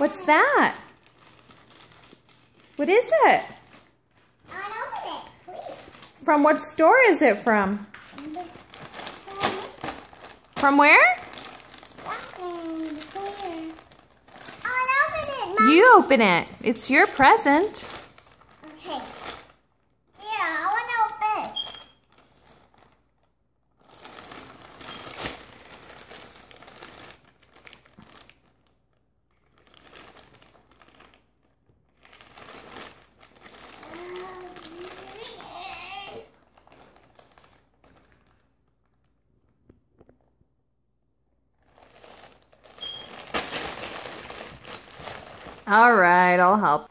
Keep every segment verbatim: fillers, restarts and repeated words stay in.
What's that? What is it? I want to open it, please. From what store is it from? From where? Something clear. I want to open it, Mom. You open it. It's your present. Okay. Yeah, I want to open it. All right, I'll help.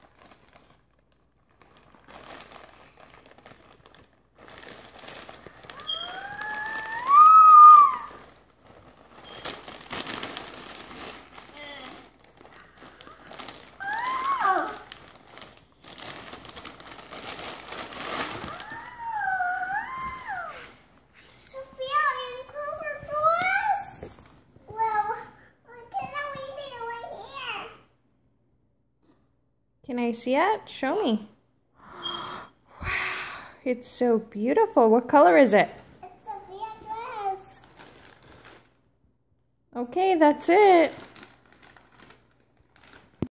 Can I see it? Show me. Wow, it's so beautiful. What color is it? It's a dress. Okay, that's it.